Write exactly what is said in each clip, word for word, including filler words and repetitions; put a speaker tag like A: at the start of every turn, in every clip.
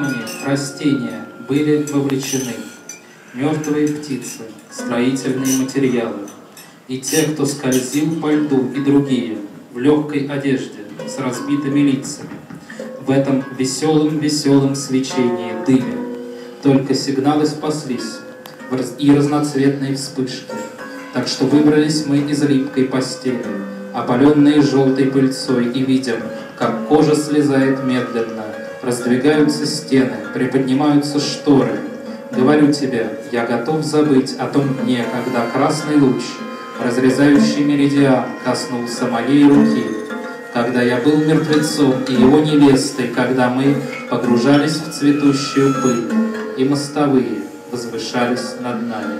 A: камни, растения были вовлечены, мертвые птицы, строительные материалы, и те, кто скользил по льду, и другие, в легкой одежде, с разбитыми лицами, в этом веселом-веселом свечении, дыме. Только сигналы спаслись и разноцветные вспышки, так что выбрались мы из липкой постели, опаленные желтой пыльцой, и видим, как кожа слезает медленно, раздвигаются стены, приподнимаются шторы. Говорю тебе, я готов забыть о том дне, когда красный луч, разрезающий меридиан, коснулся моей руки, когда я был мертвецом и его невестой, когда мы погружались в цветущую пыль, и мостовые возвышались над нами.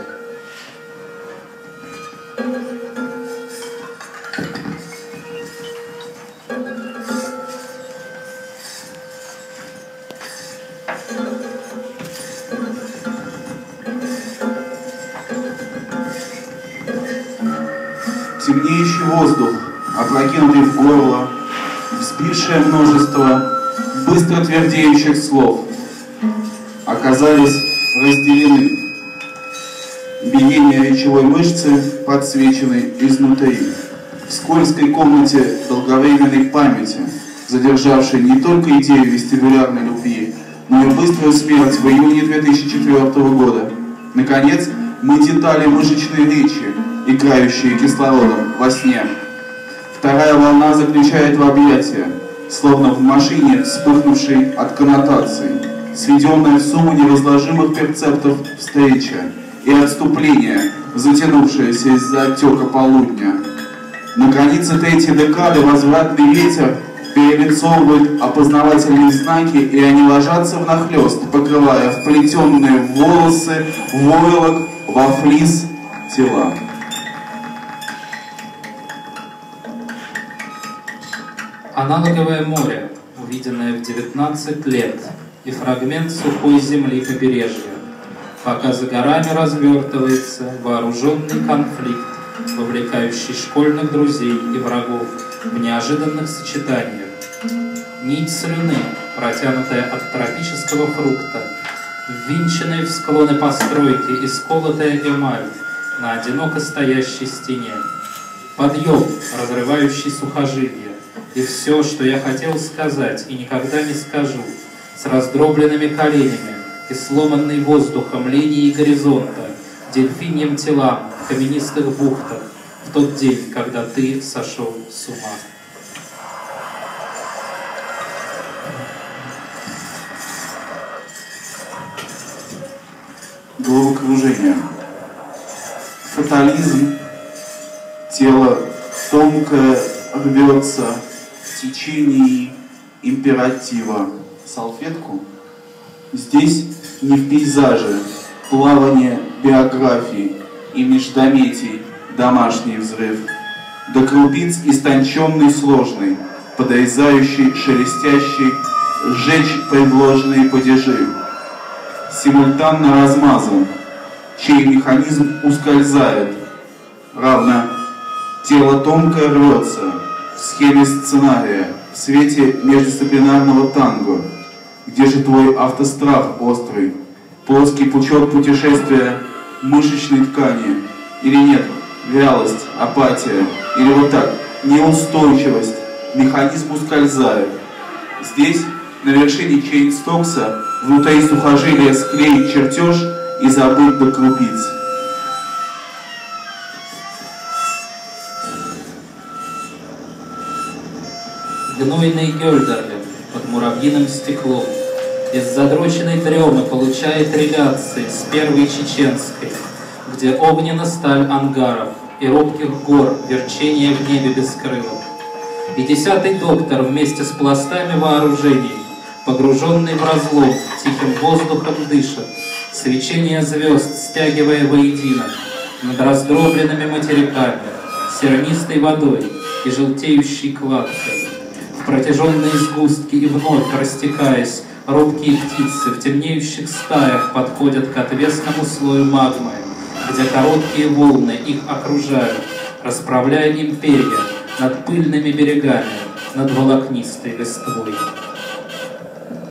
B: Темнеющий воздух, опрокинутый в горло, взбившее множество быстро твердеющих слов, оказались разделены. Биение речевой мышцы подсвечены изнутри. В скользкой комнате долговременной памяти, задержавшей не только идею вестибулярной любви, но и быструю смерть в июне две тысячи четвёртого года. Наконец, мы детали мышечной речи, играющие кислородом во сне. Вторая волна заключает в объятия, словно в машине, вспыхнувшей от коннотаций, сведенная в сумму неразложимых перцептов встреча и отступление, затянувшееся из-за оттека полудня. На границе третьей декады возвратный ветер перелицовывает опознавательные знаки, и они ложатся внахлёст, покрывая вплетенные в волосы, войлок, во флис тела.
A: Аналоговое море, увиденное в девятнадцать лет, и фрагмент сухой земли побережья, пока за горами развертывается вооруженный конфликт, вовлекающий школьных друзей и врагов в неожиданных сочетаниях. Нить слюны, протянутая от тропического фрукта, ввинченные в склоны постройки и сколотая эмаль на одиноко стоящей стене. Подъем, разрывающий сухожилия, и все, что я хотел сказать и никогда не скажу, с раздробленными коленями и сломанной воздухом линией горизонта, дельфиньим телам в каменистых бухтах, в тот день, когда ты сошел с ума.
B: Головокружение. Фатализм. Тело тонкое рвется в течение императива. Салфетку. Здесь не в пейзаже, плавание биографий и междометий, домашний взрыв. До крупиц истонченный, сложный, подрезающий, шелестящий, сжечь предложенные падежи. Симультанно размазан, чей механизм ускользает, равно тело тонкое рвется в схеме сценария, в свете междисциплинарного танго. Где же твой автострах острый, плоский пучок путешествия мышечной ткани? Или нет, вялость, апатия, или вот так, неустойчивость, механизм ускользает. Здесь, на вершине Чейнстокса, внутри сухожилия склеить чертеж и забыть до крупиц.
A: Гнойный Гёльдерлин под муравьиным стеклом из задроченной дремы получает реляции с первой чеченской, где огненна сталь ангаров и робких гор, верчение в небе без крылов. И десятый доктор вместе с пластами вооружений, погруженный в разлом, тихим воздухом дышит, свечение звезд стягивая воедино над раздробленными материками, сернистой водой и желтеющей кладкой. В протяженные сгустки и вновь растекаясь, робкие птицы в темнеющих стаях подходят к отвесному слою магмы, где короткие волны их окружают, расправляя им перья над пыльными берегами, над волокнистой листвой.